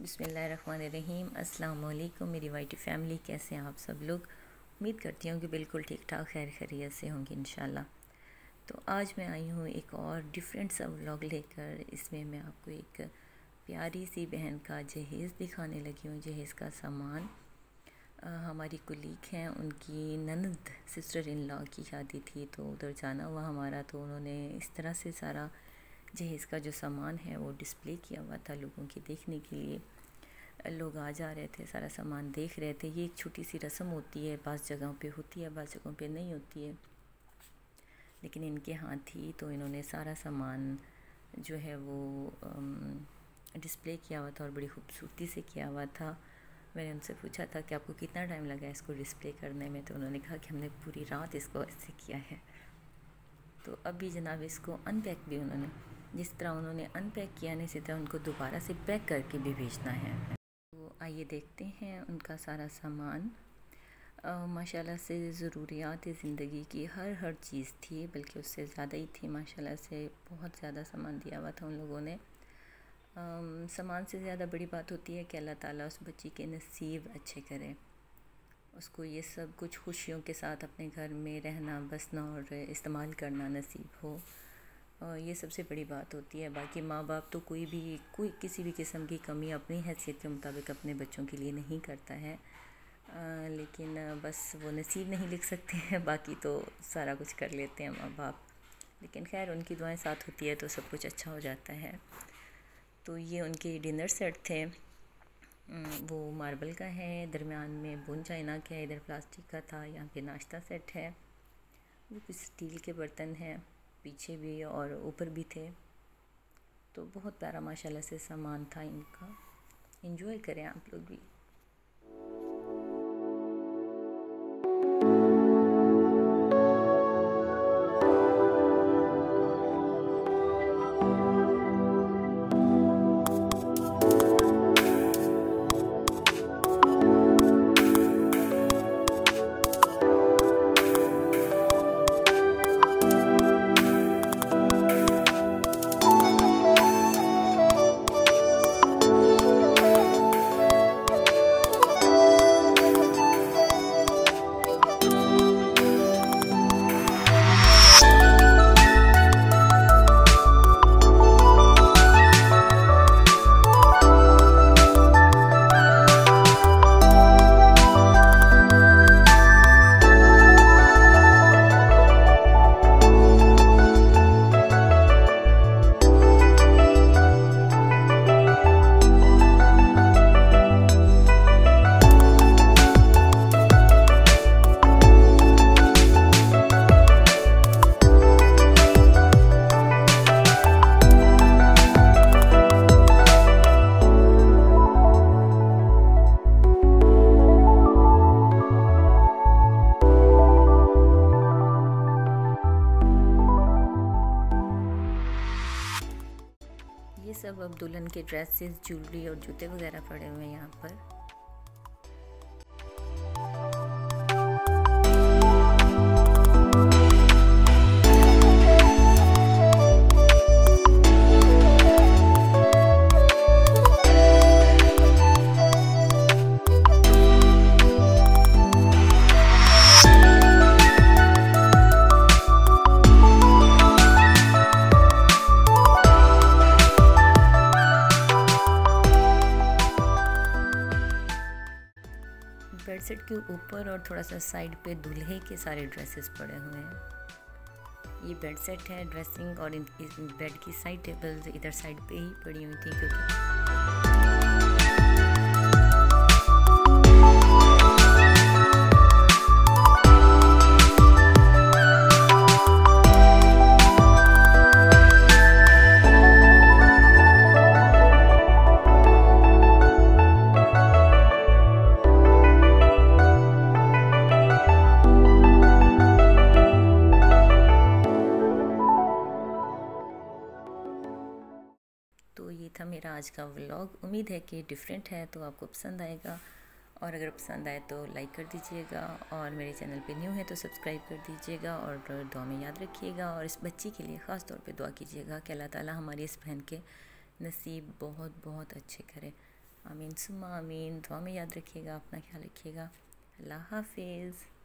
बिस्मिल्लाहिर्रहमानिर्रहीम। अस्सलाम वालेकुम मेरी वाइटी फैमिली, कैसे हैं आप सब लोग। उम्मीद करती हूँ कि बिल्कुल ठीक ठाक खैर खैरियत से होंगे इंशाल्लाह। तो आज मैं आई हूँ एक और डिफरेंट सा व्लॉग लेकर। इसमें मैं आपको एक प्यारी सी बहन का जहेज़ दिखाने लगी हूँ। जहेज़ का सामान हमारी कुलीग हैं, उनकी ननद सिस्टर इन लॉ की शादी थी तो उधर जाना हुआ हमारा। तो उन्होंने इस तरह से सारा जहेज़ का जो सामान है वो डिस्प्ले किया हुआ था लोगों के देखने के लिए। लोग आ जा रहे थे, सारा सामान देख रहे थे। ये एक छोटी सी रस्म होती है, बाज़ जगहों पे होती है, बाज़ जगहों पे नहीं होती है, लेकिन इनके यहाँ थी। तो इन्होंने सारा सामान जो है वो डिस्प्ले किया हुआ था और बड़ी खूबसूरती से किया हुआ था। मैंने उनसे पूछा था कि आपको कितना टाइम लगा इसको डिस्प्ले करने में, तो उन्होंने कहा कि हमने पूरी रात इसको ऐसे किया है। तो अभी जनाब इसको अनपैक भी उन्होंने, जिस तरह उन्होंने अनपैक किया नहीं, इसी तरह उनको दोबारा से पैक करके भी भेजना है। तो आइए देखते हैं उनका सारा सामान। माशाल्लाह से ज़रूरियात ज़िंदगी की हर चीज़ थी, बल्कि उससे ज़्यादा ही थी। माशाल्लाह से बहुत ज़्यादा सामान दिया हुआ था उन लोगों ने। सामान से ज़्यादा बड़ी बात होती है कि अल्लाह ताला उस बच्ची के नसीब अच्छे करे, उसको ये सब कुछ खुशियों के साथ अपने घर में रहना बसना और इस्तेमाल करना नसीब हो। ये सबसे बड़ी बात होती है। बाकी माँ बाप तो कोई किसी भी किस्म की कमी अपनी हैसियत के मुताबिक अपने बच्चों के लिए नहीं करता है, लेकिन बस वो नसीब नहीं लिख सकते हैं, बाकी तो सारा कुछ कर लेते हैं माँ बाप। लेकिन खैर उनकी दुआएं साथ होती है तो सब कुछ अच्छा हो जाता है। तो ये उनके डिनर सेट थे, वो मार्बल का है, दरमियान में बोन चाइना का है, इधर प्लास्टिक का था। यहाँ पे नाश्ता सेट है, वो कुछ स्टील के बर्तन हैं, पीछे भी और ऊपर भी थे। तो बहुत प्यारा माशाल्लाह से सामान था इनका। एंजॉय करें आप लोग भी। ये सब अब दुल्हन के ड्रेसेस, ज्वेलरी और जूते वगैरह पड़े हुए हैं यहाँ पर। बेड सेट के ऊपर और थोड़ा सा साइड पे दूल्हे के सारे ड्रेसेस पड़े हुए हैं। ये बेड सेट है, ड्रेसिंग और इस बेड की साइड टेबल्स इधर साइड पे ही पड़ी हुई थी क्योंकि तो ये था मेरा आज का व्लॉग। उम्मीद है कि डिफरेंट है तो आपको पसंद आएगा, और अगर पसंद आए तो लाइक कर दीजिएगा, और मेरे चैनल पे न्यू है तो सब्सक्राइब कर दीजिएगा, और दुआ में याद रखिएगा। और इस बच्ची के लिए ख़ास तौर पे दुआ कीजिएगा कि अल्लाह ताला हमारी इस बहन के नसीब बहुत बहुत अच्छे करे। आमीन सुम्मा आमीन। दुआ में याद रखिएगा, अपना ख्याल रखिएगा। अल्लाह हाफिज़।